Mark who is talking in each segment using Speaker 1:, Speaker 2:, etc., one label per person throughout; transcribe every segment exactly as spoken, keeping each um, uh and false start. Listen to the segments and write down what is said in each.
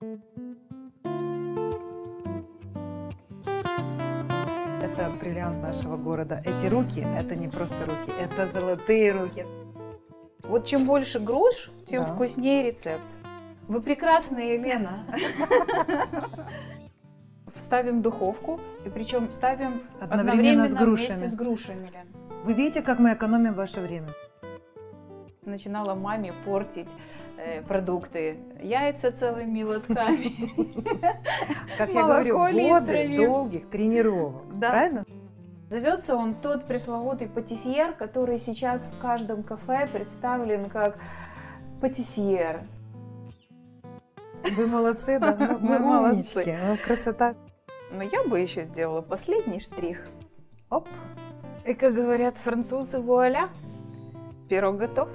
Speaker 1: Это бриллиант нашего города. Эти руки, это не просто руки, это золотые руки.
Speaker 2: Вот чем больше груш, тем
Speaker 1: Да.
Speaker 2: вкуснее рецепт. Вы прекрасная, Елена. Ставим в духовку, и причем ставим
Speaker 1: Одновременно с грушами.
Speaker 2: вместе с грушами, Лен.
Speaker 1: Вы видите, как мы экономим ваше время?
Speaker 2: Начинала маме портить э, продукты, яйца целыми лотками.
Speaker 1: Как я
Speaker 2: Молоко
Speaker 1: говорю, годы
Speaker 2: литрами.
Speaker 1: долгих тренировок.
Speaker 2: Да.
Speaker 1: Правильно?
Speaker 2: Зовется он тот пресловутый патиссьер, который сейчас в каждом кафе представлен как патиссьер.
Speaker 1: Вы молодцы, да? Мы,
Speaker 2: Мы
Speaker 1: мы
Speaker 2: молодцы.
Speaker 1: умнички. Ну, красота.
Speaker 2: Но я бы еще сделала последний штрих.
Speaker 1: Оп.
Speaker 2: И, как говорят французы, вуаля, пирог готов.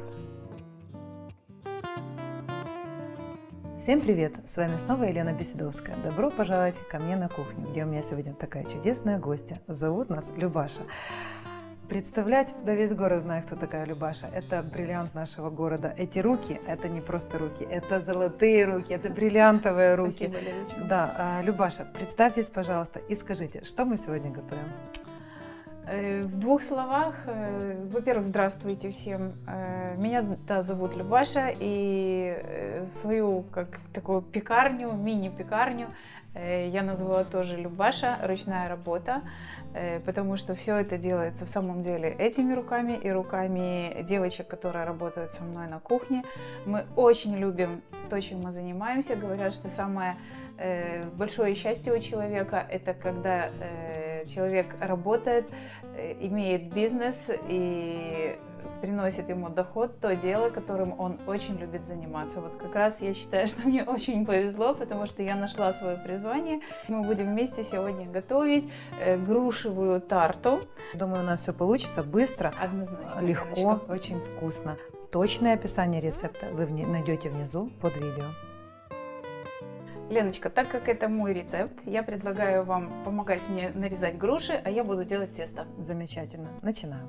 Speaker 1: Всем привет! С вами снова Елена Беседовская. Добро пожаловать ко мне на кухню, где у меня сегодня такая чудесная гостья. Зовут нас Любаша. Представлять, да весь город знает, кто такая Любаша. Это бриллиант нашего города. Эти руки, это не просто руки, это золотые руки, это бриллиантовые руки.
Speaker 2: Спасибо, Леночка.
Speaker 1: Да, Любаша, представьтесь, пожалуйста, и скажите, что мы сегодня готовим?
Speaker 2: В двух словах, во-первых, здравствуйте всем. Меня да, зовут Любаша, и свою как такую пекарню, мини-пекарню я назвала тоже Любаша, ручная работа, потому что все это делается в самом деле этими руками и руками девочек, которые работают со мной на кухне. Мы очень любим то, чем мы занимаемся. Говорят, что самое большое счастье у человека – это когда человек работает, имеет бизнес и приносит ему доход, то дело, которым он очень любит заниматься. Вот как раз я считаю, что мне очень повезло, потому что я нашла свое призвание. Мы будем вместе сегодня готовить грушевую тарту.
Speaker 1: Думаю, у нас все получится быстро,
Speaker 2: Однозначно,
Speaker 1: легко,
Speaker 2: Леночка.
Speaker 1: очень вкусно. Точное описание рецепта вы вне- найдете внизу под видео.
Speaker 2: Леночка, так как это мой рецепт, я предлагаю вам помогать мне нарезать груши, а я буду делать тесто.
Speaker 1: Замечательно. Начинаем.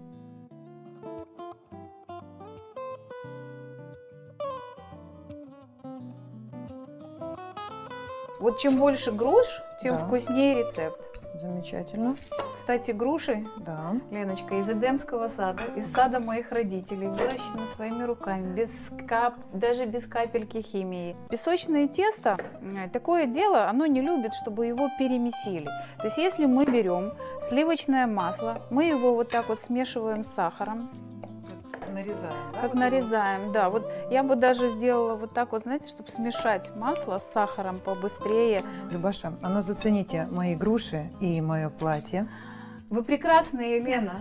Speaker 2: Вот чем больше груш, тем
Speaker 1: Да.
Speaker 2: вкуснее рецепт.
Speaker 1: Замечательно.
Speaker 2: Кстати, груши,
Speaker 1: Да.
Speaker 2: Леночка, из Эдемского сада, из сада моих родителей, выращены своими руками, без кап, даже без капельки химии. Песочное тесто, э, такое дело, оно не любит, чтобы его перемесили. То есть, если мы берем сливочное масло, мы его вот так вот смешиваем с сахаром,
Speaker 1: Нарезаем. да,
Speaker 2: как
Speaker 1: вот
Speaker 2: нарезаем, да. Вот я бы даже сделала вот так вот, знаете, чтобы смешать масло с сахаром побыстрее.
Speaker 1: его? Любаша, а ну зацените мои груши и мое платье.
Speaker 2: Вы прекрасная, Елена.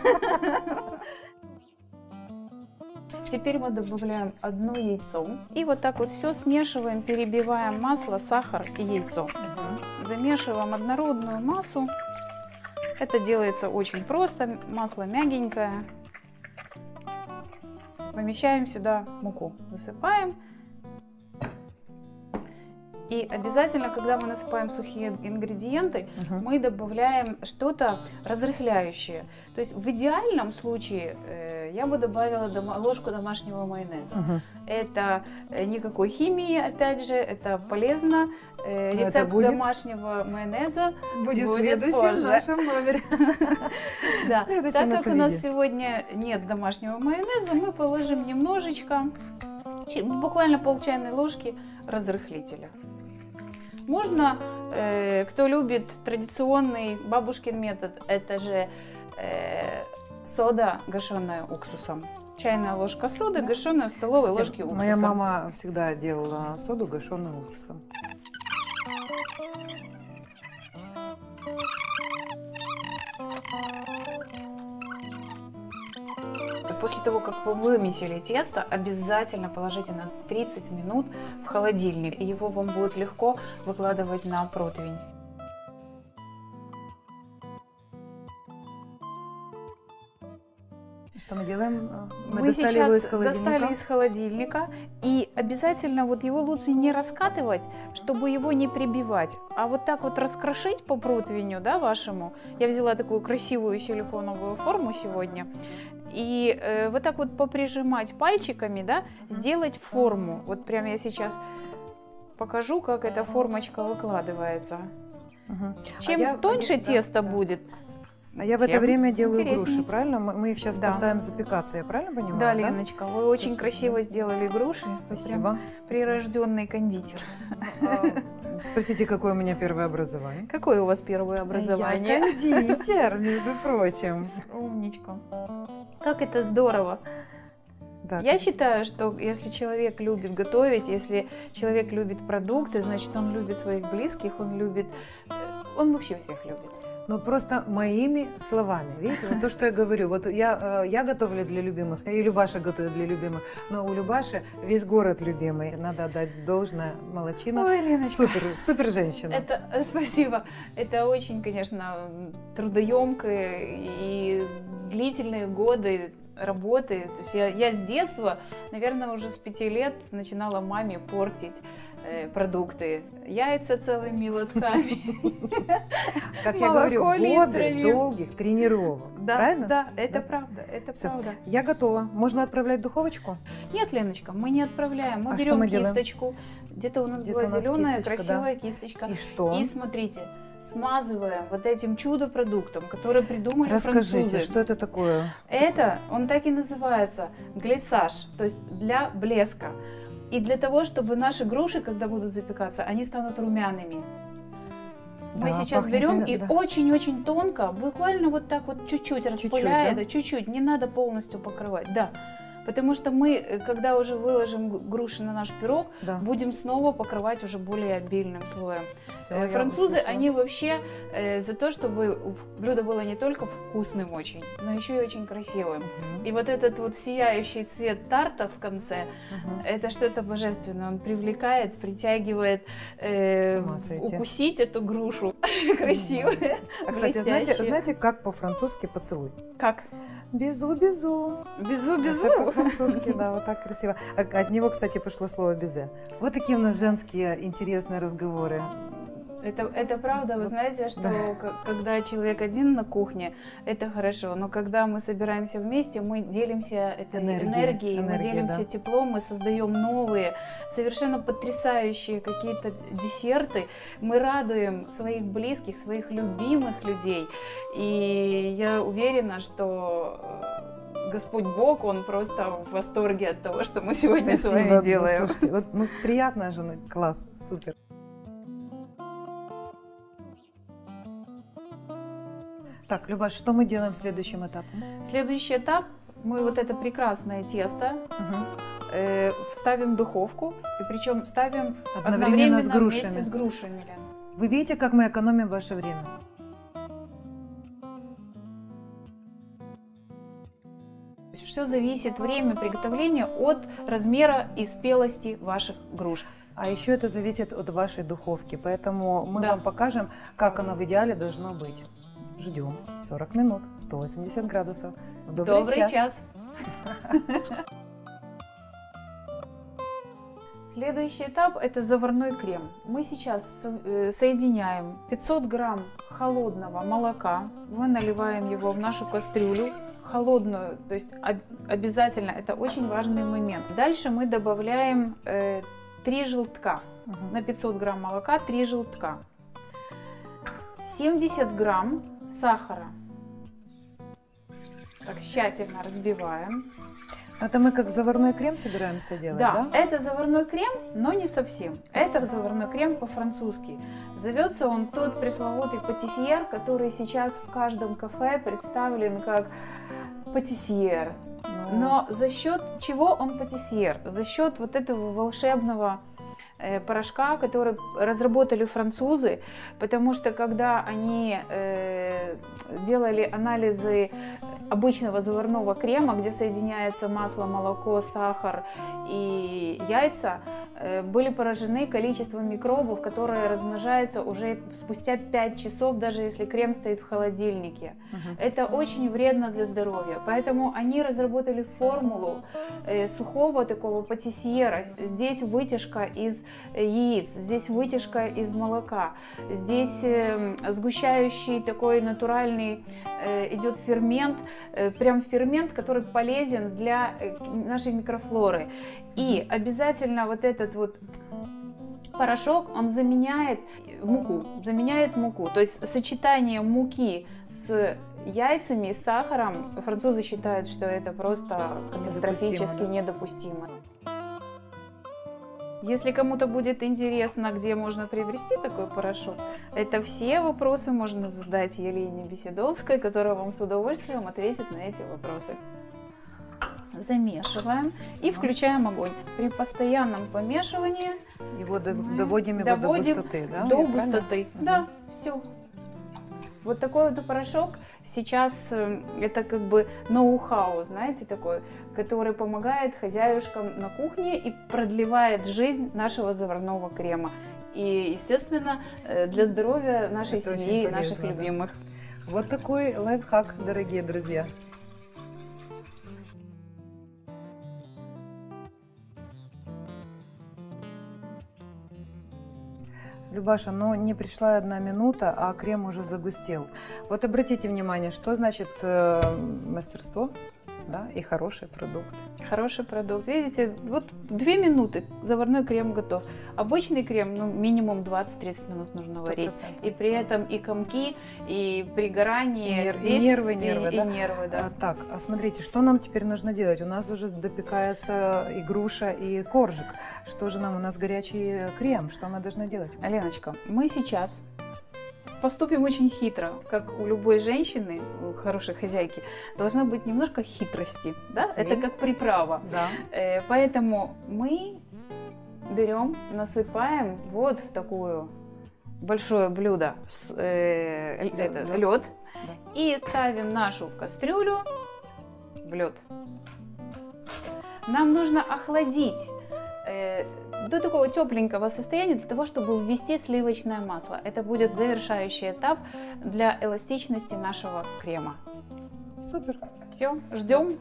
Speaker 2: Теперь мы добавляем одно яйцо. И вот так вот все смешиваем, перебиваем масло, сахар и яйцо. Замешиваем однородную массу. Это делается очень просто. Масло мягенькое. Помещаем сюда муку. Высыпаем. И обязательно, когда мы насыпаем сухие ингредиенты,
Speaker 1: Мгм.
Speaker 2: мы добавляем что-то разрыхляющее. То есть в идеальном случае э, я бы добавила дома- ложку домашнего майонеза.
Speaker 1: Мгм.
Speaker 2: Это э, никакой химии, опять же, это полезно. Э,
Speaker 1: Но это
Speaker 2: рецепт
Speaker 1: будет-
Speaker 2: домашнего майонеза
Speaker 1: Будет,
Speaker 2: будет
Speaker 1: следующим
Speaker 2: позже.
Speaker 1: в нашем номере.
Speaker 2: Да.
Speaker 1: Следующее
Speaker 2: Так
Speaker 1: наше
Speaker 2: как у нас
Speaker 1: видео.
Speaker 2: сегодня нет домашнего майонеза, мы положим немножечко, чи- буквально пол чайной ложки разрыхлителя. Можно, э, кто любит традиционный бабушкин метод, это же э, сода, гашеная уксусом. Чайная ложка соды, гашеная в столовой
Speaker 1: Кстати,
Speaker 2: ложке уксуса.
Speaker 1: моя мама всегда делала соду, гашеную уксусом.
Speaker 2: После того, как вы вымесили тесто, обязательно положите на тридцать минут в холодильник, и его вам будет легко выкладывать на противень.
Speaker 1: Что мы делаем? Мы,
Speaker 2: Мы
Speaker 1: достали
Speaker 2: сейчас
Speaker 1: его из холодильника.
Speaker 2: достали из холодильника, и обязательно вот его лучше не раскатывать, чтобы его не прибивать, а вот так вот раскрошить по противню, да, вашему. Я взяла такую красивую силиконовую форму сегодня. И э, вот так вот поприжимать пальчиками, да, сделать форму. Вот прям я сейчас покажу, как эта формочка выкладывается.
Speaker 1: Угу.
Speaker 2: Чем
Speaker 1: а я,
Speaker 2: тоньше
Speaker 1: я,
Speaker 2: тесто
Speaker 1: да,
Speaker 2: будет,
Speaker 1: а я в это время делаю
Speaker 2: интересней.
Speaker 1: груши, правильно? Мы, мы их сейчас
Speaker 2: Да.
Speaker 1: поставим запекаться, я правильно понимаю?
Speaker 2: Да,
Speaker 1: да?
Speaker 2: Леночка, вы очень
Speaker 1: Спасибо.
Speaker 2: красиво сделали груши.
Speaker 1: Спасибо.
Speaker 2: Прям прирожденный кондитер.
Speaker 1: А, спросите, какое у меня первое образование?
Speaker 2: Какое у вас первое образование?
Speaker 1: Я кондитер, между прочим.
Speaker 2: Умничка. Как это здорово.
Speaker 1: Да,
Speaker 2: Я
Speaker 1: как-
Speaker 2: считаю, что если человек любит готовить, если человек любит продукты, значит, он любит своих близких, он любит, э, он вообще всех любит.
Speaker 1: Ну, просто моими словами, видите, вот то, что я говорю, вот я, э, я готовлю для любимых, и Любаша готовит для любимых, но у Любаши весь город любимый, надо отдать должное, молодчина,
Speaker 2: Ой, Леночка,
Speaker 1: супер, супер женщина.
Speaker 2: это, э, спасибо, это очень, конечно, трудоемкое и длительные годы работы. То есть я, я с детства, наверное, уже с пяти лет начинала маме портить э, продукты. Яйца целыми лотками.
Speaker 1: Как я говорю,
Speaker 2: молоко
Speaker 1: годы
Speaker 2: литрами.
Speaker 1: долгих тренировок,
Speaker 2: Да,
Speaker 1: правильно?
Speaker 2: да, это
Speaker 1: Да?
Speaker 2: правда, это
Speaker 1: Всё.
Speaker 2: правда.
Speaker 1: Я готова. Можно отправлять в духовочку?
Speaker 2: Нет, Леночка, мы не отправляем. Мы
Speaker 1: А что
Speaker 2: берем
Speaker 1: мы делаем?
Speaker 2: кисточку. Где-то у нас
Speaker 1: Где-то
Speaker 2: была
Speaker 1: у нас
Speaker 2: зеленая,
Speaker 1: кисточка,
Speaker 2: красивая кисточка.
Speaker 1: И что?
Speaker 2: И смотрите, смазываем вот этим чудо-продуктом, который придумали
Speaker 1: Расскажите,
Speaker 2: французы.
Speaker 1: что это такое?
Speaker 2: Это, он так и называется, глиссаж, то есть для блеска. И для того, чтобы наши груши, когда будут запекаться, они станут румяными. Мы
Speaker 1: Да,
Speaker 2: сейчас
Speaker 1: пахнет,
Speaker 2: берем
Speaker 1: да.
Speaker 2: и очень-очень тонко, буквально вот так вот чуть-чуть распыляя,
Speaker 1: да?
Speaker 2: да, чуть-чуть, не надо полностью покрывать, да. Потому что мы, когда уже выложим груши на наш пирог,
Speaker 1: Да.
Speaker 2: будем снова покрывать уже более обильным слоем.
Speaker 1: Всё,
Speaker 2: Э,
Speaker 1: я
Speaker 2: Французы,
Speaker 1: услышала.
Speaker 2: они вообще э, за то, чтобы блюдо было не только вкусным очень, но еще и очень красивым.
Speaker 1: Мгм.
Speaker 2: И вот этот вот сияющий цвет тарта в конце,
Speaker 1: Мгм.
Speaker 2: это что-то божественное. Он привлекает, притягивает э,
Speaker 1: С ума сойти.
Speaker 2: укусить эту грушу красивую,
Speaker 1: А, кстати, знаете,
Speaker 2: блестящую.
Speaker 1: знаете, как по-французски поцелуй?
Speaker 2: Как?
Speaker 1: Безу-безу.
Speaker 2: Безу-безу.
Speaker 1: Это по-французски, да, вот так красиво. А от него, кстати, пошло слово безе. Вот такие у нас женские интересные разговоры.
Speaker 2: Это, это правда, вы
Speaker 1: Вот,
Speaker 2: знаете, что
Speaker 1: да.
Speaker 2: к- когда человек один на кухне, это хорошо, но когда мы собираемся вместе, мы делимся этой
Speaker 1: Энергией,
Speaker 2: энергией, мы
Speaker 1: энергией,
Speaker 2: делимся
Speaker 1: да.
Speaker 2: теплом, мы создаем новые, совершенно потрясающие какие-то десерты, мы радуем своих близких, своих любимых людей, и я уверена, что э, Господь Бог, Он просто в восторге от того, что мы сегодня с
Speaker 1: Спасибо,
Speaker 2: вами
Speaker 1: ну,
Speaker 2: делаем.
Speaker 1: Слушайте, вот, ну, приятная жена, класс, супер. Так, Любаш, что мы делаем следующим этапом?
Speaker 2: Следующий этап, мы вот это прекрасное тесто
Speaker 1: Мгм.
Speaker 2: э, ставим в духовку, и причем ставим
Speaker 1: Одновременно
Speaker 2: одновременно,
Speaker 1: с грушами.
Speaker 2: вместе с грушами, Лен.
Speaker 1: Вы видите, как мы экономим ваше время?
Speaker 2: Все зависит, время приготовления, от размера и спелости ваших груш.
Speaker 1: А еще это зависит от вашей духовки, поэтому мы
Speaker 2: Да.
Speaker 1: вам покажем, как оно в идеале должно быть. Ждем сорок минут, сто восемьдесят градусов. Добрый,
Speaker 2: Добрый
Speaker 1: час.
Speaker 2: час. Следующий этап – это заварной крем. Мы сейчас со- э, соединяем пятьсот грамм холодного молока, мы наливаем его в нашу кастрюлю, холодную, то есть об- обязательно, это очень важный момент. Дальше мы добавляем э, три желтка,
Speaker 1: Мгм.
Speaker 2: на пятьсот грамм молока три желтка, семьдесят грамм сахара. Так, тщательно разбиваем.
Speaker 1: Это мы как заварной крем собираемся делать,
Speaker 2: Да,
Speaker 1: да?
Speaker 2: это заварной крем, но не совсем. Это заварной крем по-французски. Зовется он тот пресловутый патиссьер, который сейчас в каждом кафе представлен как патиссьер.
Speaker 1: Ну,
Speaker 2: Но за счет чего он патиссьер? За счет вот этого волшебного э, порошка, который разработали французы, потому что когда они э, делали анализы обычного заварного крема, где соединяется масло, молоко, сахар и яйца, э, были поражены количеством микробов, которые размножаются уже спустя пять часов, даже если крем стоит в холодильнике.
Speaker 1: мгм.
Speaker 2: Это очень вредно для здоровья, поэтому они разработали формулу э, сухого такого патиссьера. Здесь вытяжка из э, яиц, здесь вытяжка из молока, здесь э, сгущающий такой натуральный э, идет фермент, э, прям фермент, который полезен для э, нашей микрофлоры. И обязательно вот этот вот порошок, он заменяет муку, заменяет муку. То есть сочетание муки с яйцами и сахаром, французы считают, что это просто катастрофически недопустимо. Если кому-то будет интересно, где можно приобрести такой порошок, это все вопросы можно задать Елене Беседовской, которая вам с удовольствием ответит на эти вопросы. Замешиваем и включаем огонь. При постоянном помешивании
Speaker 1: его доводим, его
Speaker 2: доводим
Speaker 1: до густоты, да?
Speaker 2: До густоты. Угу. Да, все. Вот такой вот порошок сейчас это как бы ноу-хау, знаете, такой, который помогает хозяюшкам на кухне и продлевает жизнь нашего заварного крема. И, естественно, для здоровья нашей это семьи и наших любимых.
Speaker 1: Да? Вот такой лайфхак, дорогие друзья. Любаша, но не пришла одна минута, а крем уже загустел. Вот обратите внимание, что значит э, мастерство, да, и хороший продукт.
Speaker 2: Хороший продукт. Видите, вот две минуты, заварной крем готов. Обычный крем, ну, минимум двадцать-тридцать минут нужно варить. сто процентов. И при этом и комки, и пригорание,
Speaker 1: и, нер, и нервы, нервы,
Speaker 2: и,
Speaker 1: да?
Speaker 2: и нервы, да.
Speaker 1: А, так, а смотрите, что нам теперь нужно делать? У нас уже допекается и груша, и коржик. Что же нам? У нас горячий крем. Что мы должны делать?
Speaker 2: Аленочка, мы сейчас поступим очень хитро, как у любой женщины, у хорошей хозяйки, должна быть немножко хитрости, да? Okay. Это как приправа.
Speaker 1: Да.
Speaker 2: Э, поэтому мы берем, насыпаем вот в такое большое блюдо с, э,
Speaker 1: да,
Speaker 2: это,
Speaker 1: лед,
Speaker 2: лед
Speaker 1: да.
Speaker 2: И ставим нашу кастрюлю в лед. Нам нужно охладить э, до такого тепленького состояния для того, чтобы ввести сливочное масло. Это будет завершающий этап для эластичности нашего крема.
Speaker 1: Супер.
Speaker 2: Все, ждем.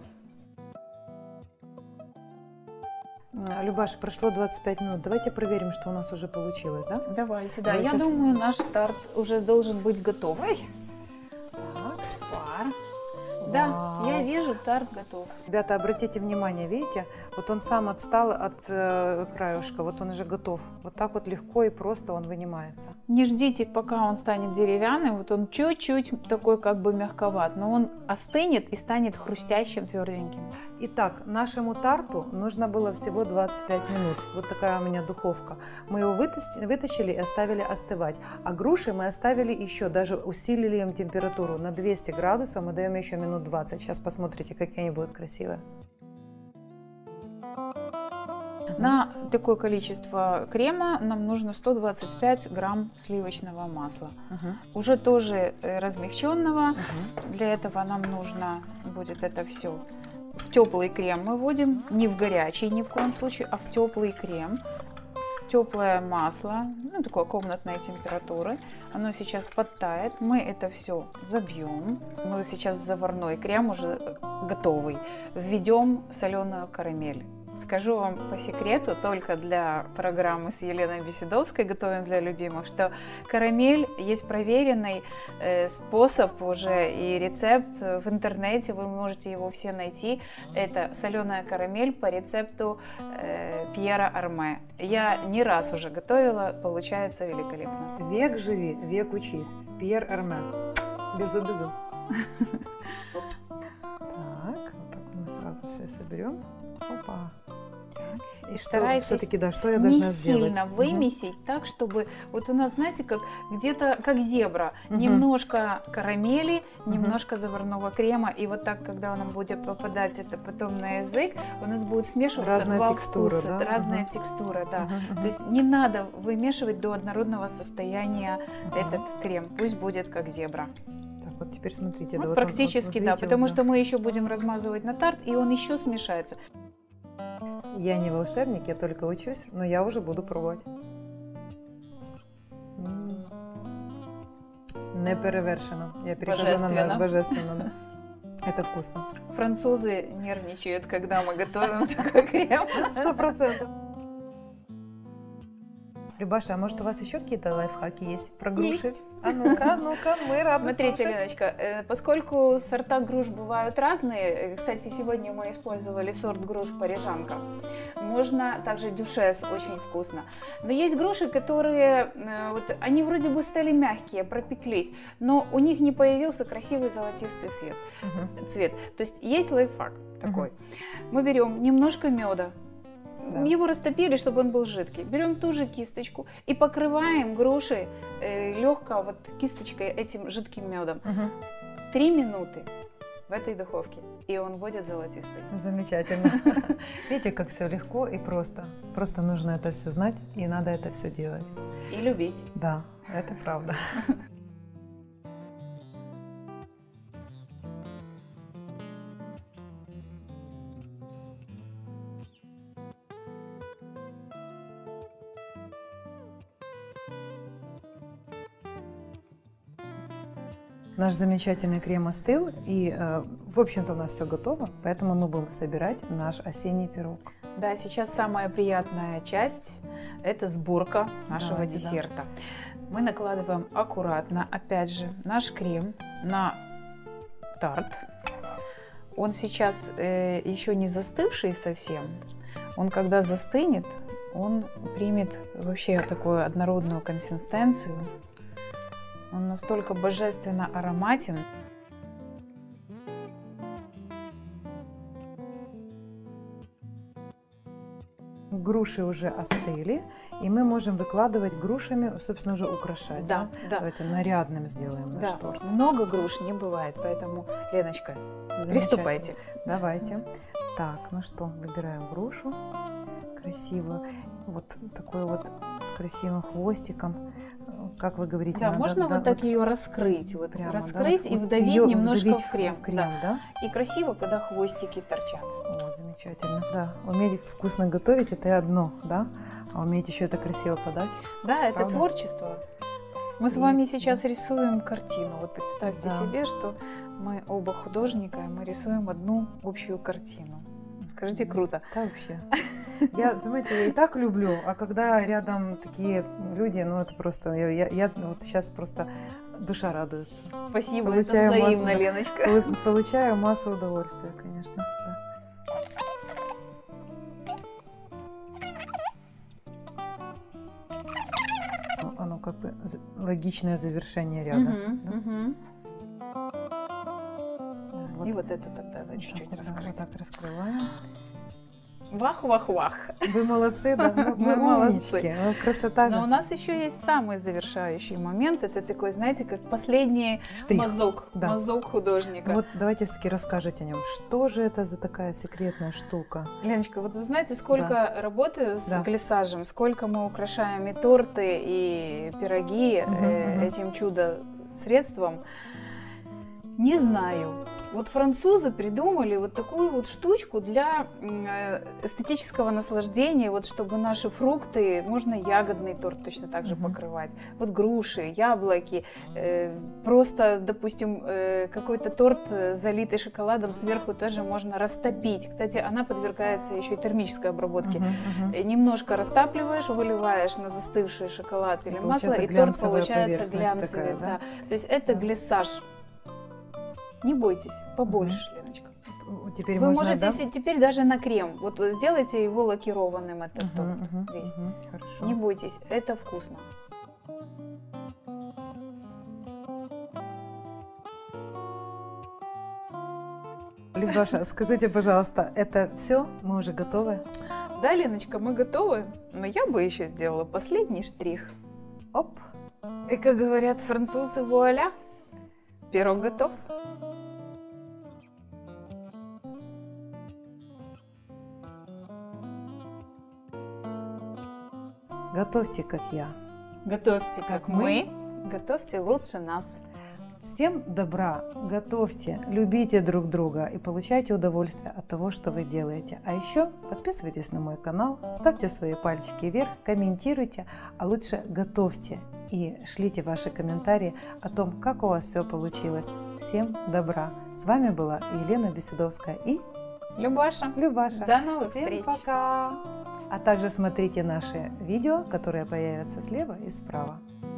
Speaker 1: Любаша, прошло двадцать пять минут. Давайте проверим, что у нас уже получилось, да?
Speaker 2: Давайте, да.
Speaker 1: Давай
Speaker 2: Я
Speaker 1: сейчас...
Speaker 2: думаю, наш тарт уже должен быть готов.
Speaker 1: Ой.
Speaker 2: Так, пар. Да, я вижу, тарт готов.
Speaker 1: Ребята, обратите внимание, видите, вот он сам отстал от э, краюшка, вот он уже готов. Вот так вот легко и просто он вынимается.
Speaker 2: Не ждите, пока он станет деревянным, вот он чуть-чуть такой как бы мягковат, но он остынет и станет хрустящим, тверденьким.
Speaker 1: Итак, нашему тарту нужно было всего двадцать пять минут. Вот такая у меня духовка. Мы его вытащили и оставили остывать. А груши мы оставили еще, даже усилили им температуру на двести градусов. Мы даем еще минут двадцать. Сейчас посмотрите, какие они будут красивые.
Speaker 2: На такое количество крема нам нужно сто двадцать пять грамм сливочного масла. Угу. Уже тоже размягченного. Угу. Для этого нам нужно будет это все. В теплый крем мы вводим, не в горячий ни в коем случае, а в теплый крем. Теплое масло, ну, такой комнатной температуры. Оно сейчас подтает. Мы это все забьем. Мы сейчас в заварной крем уже готовый. Введем соленую карамель. Скажу вам по секрету, только для программы с Еленой Беседовской «Готовим для любимых», что карамель есть проверенный э, способ уже и рецепт в интернете, вы можете его все найти. Это соленая карамель по рецепту э, Пьера Арме. Я не раз уже готовила, получается великолепно.
Speaker 1: Век живи, век учись. Пьер Арме. Безу-безу. Так, вот так мы сразу все соберем. Опа.
Speaker 2: И
Speaker 1: старайтесь все-таки, да, что я должна
Speaker 2: не
Speaker 1: сделать?
Speaker 2: сильно вымесить, угу. так, чтобы вот у нас, знаете, как где-то как зебра, угу. немножко карамели, угу. немножко заварного крема, и вот так, когда нам будет попадать это потом на язык, у нас будет смешиваться
Speaker 1: разная
Speaker 2: два
Speaker 1: текстура,
Speaker 2: вкуса,
Speaker 1: да?
Speaker 2: разная
Speaker 1: угу.
Speaker 2: текстура, да.
Speaker 1: Угу, угу.
Speaker 2: То есть не надо вымешивать до однородного состояния угу. этот крем, пусть будет как зебра.
Speaker 1: Так, вот теперь смотрите.
Speaker 2: Вот
Speaker 1: да,
Speaker 2: практически,
Speaker 1: вот, вот,
Speaker 2: да,
Speaker 1: видите,
Speaker 2: потому
Speaker 1: вот,
Speaker 2: что мы еще будем размазывать на тарт, и он еще смешается.
Speaker 1: Я не волшебник, я только учусь, но я уже буду пробовать. Не перевершено. Я перехожу на божественно. Да. Это вкусно.
Speaker 2: Французы нервничают, когда мы готовим такой крем.
Speaker 1: Сто процентов. Любаша, а может у вас еще какие-то лайфхаки есть про груши?
Speaker 2: Есть.
Speaker 1: А ну-ка, ну-ка, мы рады
Speaker 2: Смотрите,
Speaker 1: слушать.
Speaker 2: Леночка, поскольку сорта груш бывают разные, кстати, сегодня мы использовали сорт груш парижанка, можно также дюшес, очень вкусно. Но есть груши, которые, вот, они вроде бы стали мягкие, пропеклись, но у них не появился красивый золотистый цвет. Uh-huh. цвет. То есть есть лайфхак такой. Uh-huh. Мы берем немножко меда, да. его растопили, чтобы он был жидкий. Берем ту же кисточку и покрываем груши э, легко вот кисточкой этим жидким медом. Uh-huh. Три минуты в этой духовке, и он будет золотистый.
Speaker 1: Замечательно. Видите, как все легко и просто. Просто нужно это все знать, и надо это все делать.
Speaker 2: И любить.
Speaker 1: Да, это правда. Наш замечательный крем остыл, и, э, в общем-то, у нас все готово, поэтому мы будем собирать наш осенний пирог.
Speaker 2: Да, сейчас самая приятная часть – это сборка нашего Давайте, десерта. Да. Мы накладываем аккуратно, опять же, наш крем на тарт. Он сейчас э, еще не застывший совсем. Он, когда застынет, он примет вообще такую однородную консистенцию. Он настолько божественно ароматен.
Speaker 1: Груши уже остыли, и мы можем выкладывать грушами, собственно, уже украшать.
Speaker 2: Да, да.
Speaker 1: Давайте нарядным сделаем наш
Speaker 2: да.
Speaker 1: торт.
Speaker 2: Много груш не бывает, поэтому, Леночка, приступайте.
Speaker 1: Давайте. Так, ну что, выбираем грушу красивую, вот такой вот с красивым хвостиком. Как вы говорите,
Speaker 2: да,
Speaker 1: надо,
Speaker 2: можно
Speaker 1: да,
Speaker 2: вот так вот ее раскрыть, вот
Speaker 1: прямо,
Speaker 2: раскрыть
Speaker 1: да,
Speaker 2: и
Speaker 1: вот
Speaker 2: вдавить
Speaker 1: ее
Speaker 2: немножко
Speaker 1: вдавить
Speaker 2: в крем,
Speaker 1: в крем
Speaker 2: да.
Speaker 1: Да?
Speaker 2: И красиво, когда хвостики торчат.
Speaker 1: О, замечательно, да. Уметь вкусно готовить – это одно, да, а уметь еще это красиво подать.
Speaker 2: Да, это
Speaker 1: правда?
Speaker 2: Творчество. Мы с вами сейчас рисуем картину. Вот представьте
Speaker 1: да.
Speaker 2: себе, что мы оба художника, и мы рисуем одну общую картину. Скажите, круто.
Speaker 1: Да, вообще. Я, знаете, я и так люблю, а когда рядом такие люди, ну это просто, я, я, я вот сейчас просто душа радуется.
Speaker 2: Спасибо,
Speaker 1: получаю
Speaker 2: это взаимно,
Speaker 1: массу,
Speaker 2: Леночка.
Speaker 1: Получаю массу удовольствия, конечно. Да. Оно как бы логичное завершение ряда.
Speaker 2: Угу,
Speaker 1: да?
Speaker 2: угу.
Speaker 1: Вот.
Speaker 2: И вот эту тогда да, чуть-чуть
Speaker 1: вот,
Speaker 2: раскрыть.
Speaker 1: Вот так раскрываем.
Speaker 2: Вах-вах-вах.
Speaker 1: Вы молодцы, да, мы, мы молодцы. Ну, красота же.
Speaker 2: Но у нас еще есть самый завершающий момент. Это такой, знаете, как последний
Speaker 1: штрих.
Speaker 2: мазок,
Speaker 1: да.
Speaker 2: мазок художника.
Speaker 1: Вот давайте все-таки расскажите о нем. Что же это за такая секретная штука?
Speaker 2: Леночка, вот вы знаете, сколько да. работаю с
Speaker 1: да.
Speaker 2: глиссажем, сколько мы украшаем и торты, и пироги угу, э, угу. этим чудо-средством. Не знаю. Вот французы придумали вот такую вот штучку для эстетического наслаждения, вот чтобы наши фрукты, можно ягодный торт точно так же mm-hmm. покрывать, вот груши, яблоки, э, просто, допустим, э, какой-то торт, залитый шоколадом, сверху тоже можно растопить. Кстати, она подвергается еще и термической обработке. Mm-hmm, mm-hmm. Немножко растапливаешь, выливаешь на застывший шоколад или масло, и торт получается глянцевый.
Speaker 1: Такая, да?
Speaker 2: Да. То есть это да. глиссаж. Не бойтесь, побольше, mm-hmm. Леночка.
Speaker 1: Теперь
Speaker 2: Вы
Speaker 1: можно,
Speaker 2: можете
Speaker 1: да?
Speaker 2: теперь даже на крем. Вот сделайте его лакированным, этот
Speaker 1: uh-huh,
Speaker 2: торт
Speaker 1: uh-huh,
Speaker 2: весь.
Speaker 1: Uh-huh, хорошо.
Speaker 2: Не бойтесь, это вкусно.
Speaker 1: Любаша, скажите, пожалуйста, это все? Мы уже готовы?
Speaker 2: Да, Леночка, мы готовы. Но я бы еще сделала последний штрих.
Speaker 1: Оп.
Speaker 2: И как говорят французы, вуаля, пирог готов.
Speaker 1: Готовьте, как я.
Speaker 2: Готовьте, как, как мы. мы. Готовьте лучше нас.
Speaker 1: Всем добра, готовьте, любите друг друга и получайте удовольствие от того, что вы делаете. А еще подписывайтесь на мой канал, ставьте свои пальчики вверх, комментируйте, а лучше готовьте и шлите ваши комментарии о том, как у вас все получилось. Всем добра. С вами была Елена Беседовская и
Speaker 2: Любаша. Любаша. До новых
Speaker 1: Всем
Speaker 2: встреч.
Speaker 1: Пока. А также смотрите наши видео, которые появятся слева и справа.